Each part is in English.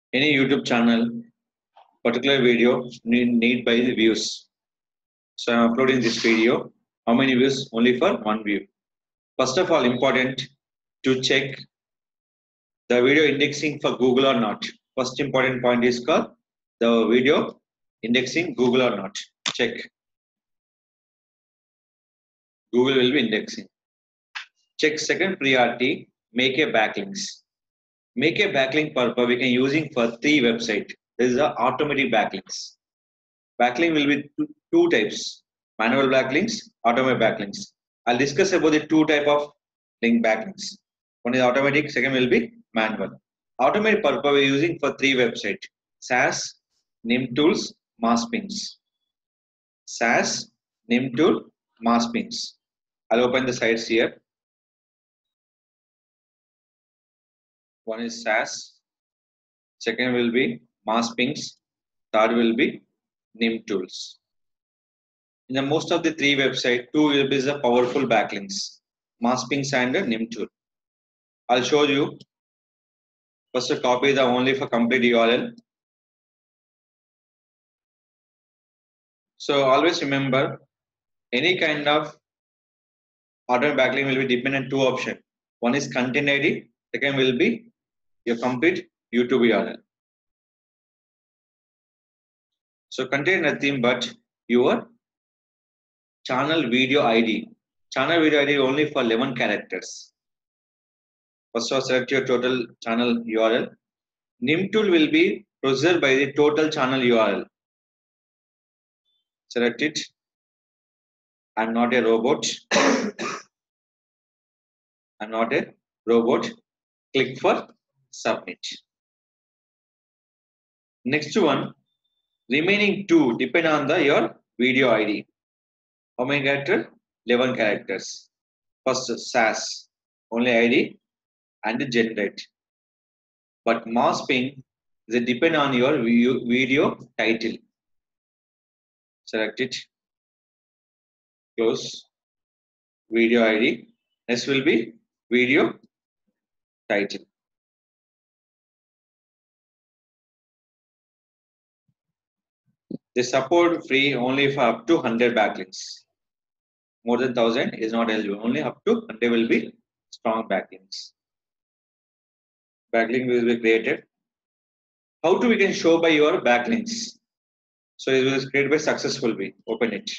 Any YouTube channel, particular video need by the views. So I'm uploading this video. How many views? Only for one view. First of all, important to check the video indexing for Google or not. First important point is called the video indexing Google or not. Check. Google will be indexing. Check second priority, make a backlinks. Make a backlink purpose we can using for 3 websites. This is the automatic backlinks. Backlink will be two types, manual backlinks, automatic backlinks. I'll discuss about the 2 type of link backlinks. One is automatic, second will be manual. Automatic purpose we're using for 3 websites, SAS, NimTools, Masspings. SAS, NimTool, Masspings. I'll open the sites here. One is SAS, second will be Masspings, third will be NimTools. In the most of the 3 websites, 2 will be the powerful backlinks, Masspings and NimTool. I'll show you. First, copy the only for complete URL. So always remember, any kind of automatic backlink will be dependent on 2 options. One is content ID, second will be your complete YouTube URL. So contain nothing but your channel video ID. Channel video ID only for 11 characters. First of all, select your total channel URL. NimTool will be processed by the total channel URL. Select it. I'm not a robot. I'm not a robot. Click for submit. Next one, remaining 2 depend on your video ID. How many characters? 11 characters. First SAS, only ID and generate. But Massping is depend on your video title. Select it. Close. Video ID. Next will be video title. They support free only for up to 100 backlinks. More than 1000 is not eligible. Only up to 100 will be strong backlinks. Backlink will be created. How do we can show by your backlinks? So it was created by successfully. Open it.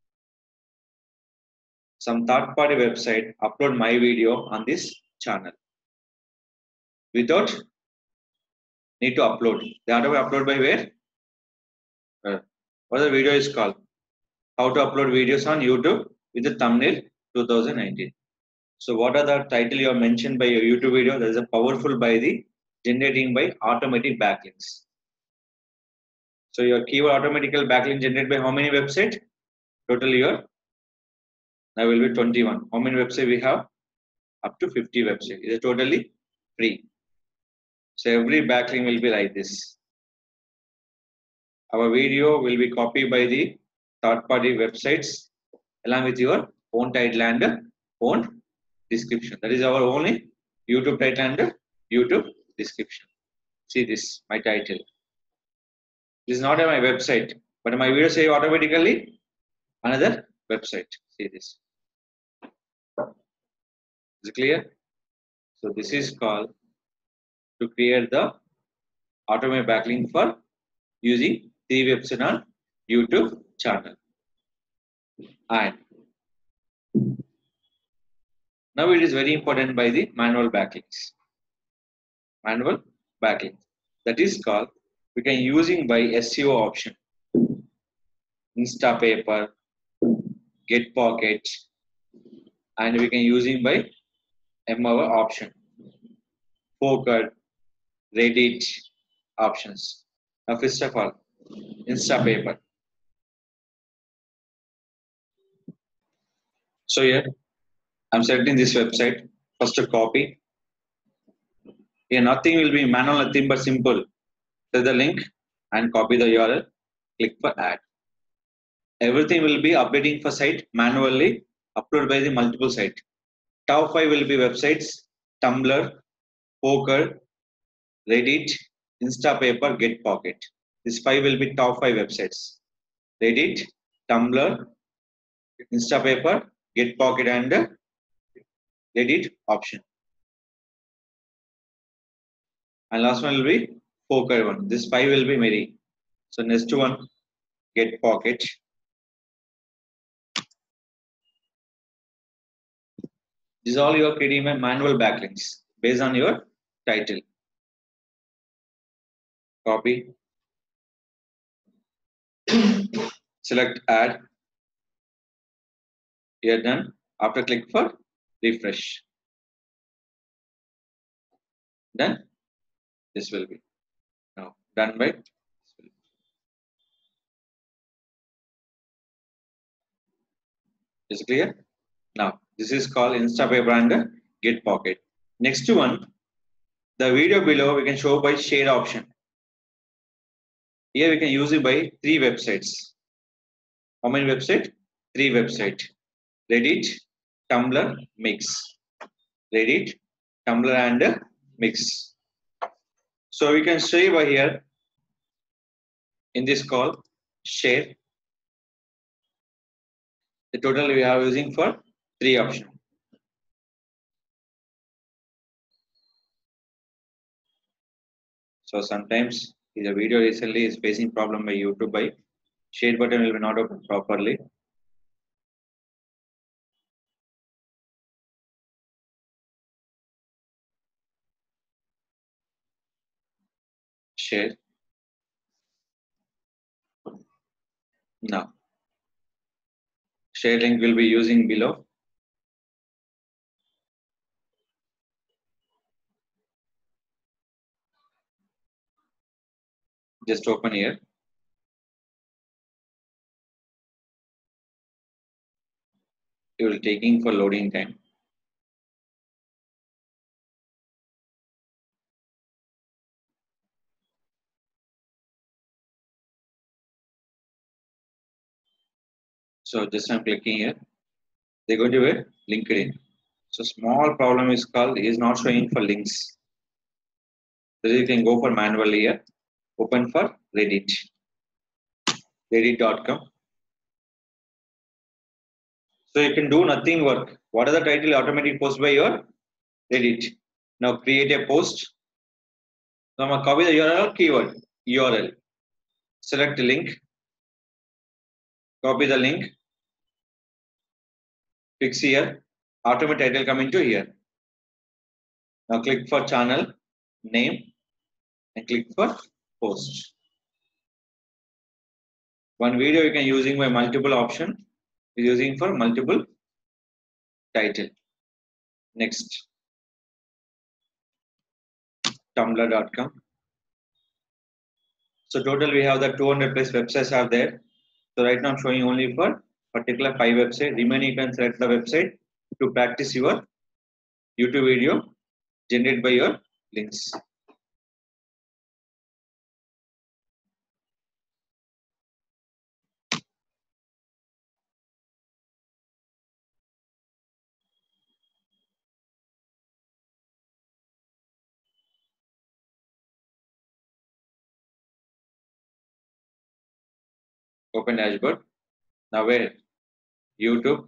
Some third-party website upload my video on this channel. Without need to upload. They automatically upload by where? What the video is called? How to upload videos on YouTube with the thumbnail 2019. So what are the title you are mentioned by your YouTube video? That is a powerful by the generating by automatic backlinks. So your keyword automatically backlink generated by how many websites? Total your now will be 21. How many websites we have? Up to 50 websites. It is totally free. So every backlink will be like this. Our video will be copied by the third-party websites along with your own title and own description. That is our only YouTube title and YouTube description. See this, my title. This is not my website, but my video save automatically another website. See this. Is it clear? So this is called to create the automatic backlink for using 3 websites on YouTube channel. And now it is very important by the manual backlinks. Manual backlink. That is called we can using by SEO option. Instapaper, Getpocket, and we can using by MR option. Poker, Reddit options. Now first of all, Instapaper. So here I'm selecting this website. First to copy. Here nothing will be manual, nothing but simple. Set the link and copy the URL. Click for add. Everything will be updating for site manually. Upload by the multiple site. Top 5 will be websites: Tumblr, Poker, Reddit, Instapaper, Getpocket. This 5 will be top 5 websites. Reddit, Tumblr, Instapaper, Getpocket and Reddit option. And last one will be Poker one. This 5 will be Mary. So next one, Getpocket. This is all you are creating a manual backlinks based on your title. Copy. Select add. Here done. After click for refresh. Done. This will be now done by. Is it clear? Now this is called Instapaper and Getpocket. Next one, the video below we can show by share option. Here we can use it by 3 websites. How many websites? 3 websites. Reddit, Tumblr, Mix. Reddit, Tumblr and Mix. So we can say by here in this call share. The total we are using for 3 options. So sometimes the video recently is facing problem by YouTube by share button will be not open properly. Share. Now share link will be using below. Just open here. It will taking for loading time. So just I'm clicking here. They're going to be LinkedIn. So small problem is called is not showing for links. So you can go for manually here. Open for Reddit. Reddit.com. So you can do nothing work. What are the title automatically post by your Reddit? Now create a post. So I'm going to copy the URL keyword. URL. Select the link. Copy the link. Fix here. Automatic title come into here. Now click for channel name and click for post. One video you can using by multiple option is using for multiple title. Next, tumblr.com. So total we have the 200 plus websites are there. So right now I'm showing only for particular 5 websites. Remaining you can select the website to practice your YouTube video generated by your links. Open dashboard. Now where YouTube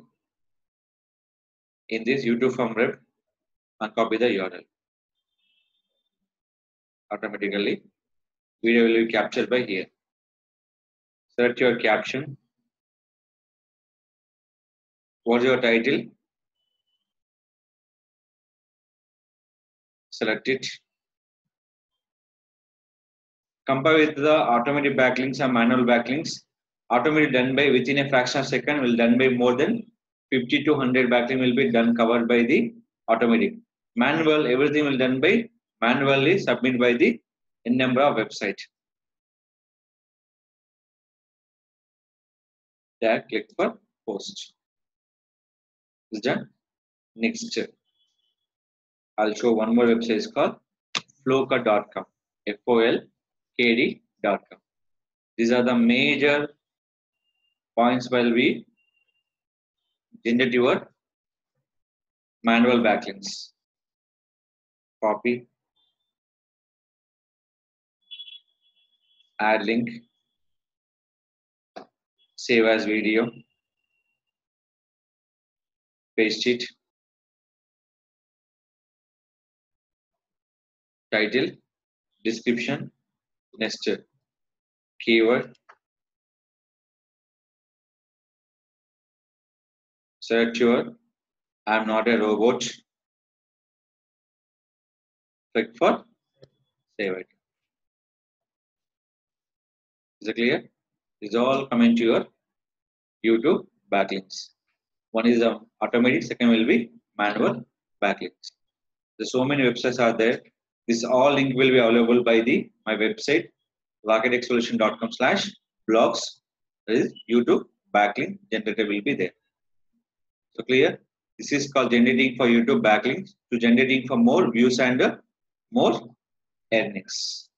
in this YouTube from rep and copy the URL. Automatically video will be captured by here. Select your caption. What's your title? Select it. Compare with the automatic backlinks and manual backlinks. Automatic done by within a fraction of a second will done by more than 50 to 100 backlink will be done covered by the automatic. Manual everything will done by manually submit by the n number of website. There click for post. Is done. Next, I'll show one more website is called Flowka.com. FOLKD.com. These are the major points while we generate your manual backlinks. Copy. add link, save as video, paste it, title, description, nested, keyword, select your I'm not a robot, click for save it. Is it clear? These all coming to your YouTube backlinks. One is automatic, second will be manual backlinks. There's so many websites are there. This all link will be available by the my website raketexsolution.com/blogs. There is YouTube backlink generator will be there. So clear? This is called generating for YouTube backlinks to generating for more views and more earnings.